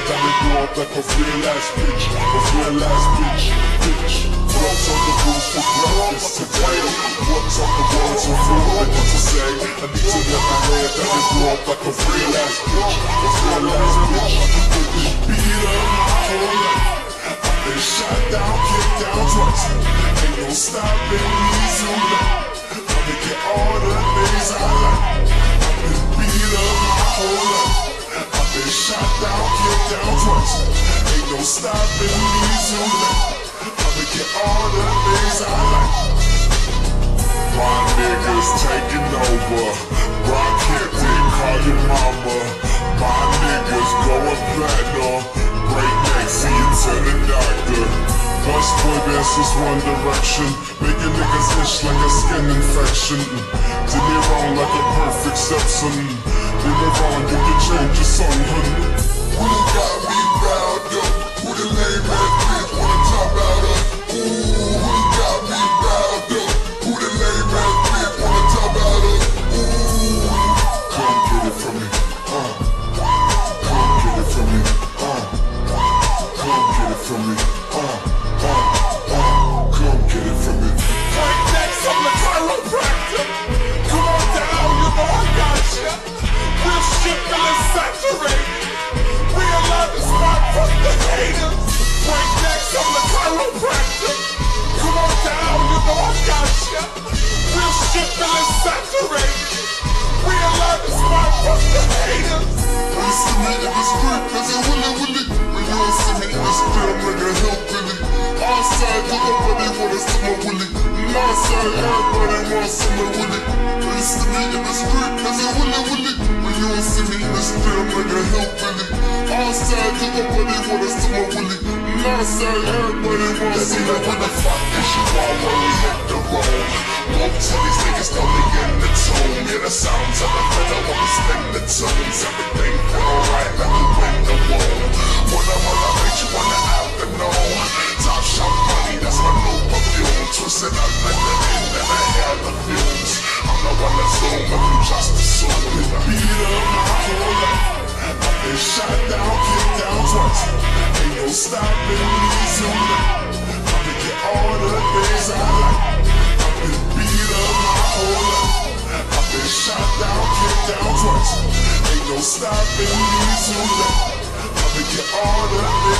Got me grow up like a real ass bitch, a real ass bitch, bitch. What's on the rules for breakfast today? What's on the words of food that what to say? I need to let the man that me grow up like a real ass bitch, a real ass bitch, bitch. Beat up my whole life. I've been shot down, kicked down twice. Ain't no stopping me tonight. I'm making all the things I like. I've been beat up my whole life. I've been shot down, kicked down twice. Ain't no stopping me tonight. I'm making all the things I like. My niggas taking over. Rock hit, they call your mama. My niggas going platinum. Break neck, see you to the doctor. Bust boy dances one direction. Making niggas itch like a skin infection. Did me wrong like a perfect Simpson. Did me wrong, you can change your song, honey. Who got me riled up? Who the lame ass bitch wanna talk about us? Ooh, who got me riled up? Who the lame ass bitch wanna talk about us? Ooh, come get it from me, come get it from me, come get it from me, come get it from me. Right next, I'm the chiropractor. Come on down, you know I got ya. We'll shift and saturate. Realize the spot from the haters. Right next, I'm the chiropractor. Come on down, you know I got ya. We'll shift and saturate. Realize the spot from the haters. When you see me in the street, cause it willy. When you don't see me in the street, I'm like a hillbilly. Outside, you nobody wanna see my willy. Outside, everybody wanna see my willy. When you see me in the street, cause it willy. When you don't see me in the street, I'm like a hillbilly. Outside, you nobody wanna see my willy. Outside, everybody wanna see my willy. What the fuck is you all when we hit the road? Won't tell these niggas don't be in the tone. Hear the sounds of the fiddle when we spin the tunes. Everything feel alright like we win the war. When I make you wanna afternoon. Top shot money, that's my new perfume. Twisted up like the end and I had the fumes. I'm the one that's zoom if you just assume. Beat up my whole life. I've been shot down, kicked down twice. Ain't no stopping me tonight. I'm making all the things I like. I've been beat up my whole life. I've been shot down, kicked down twice. Ain't no stopping me tonight. I'm making all the things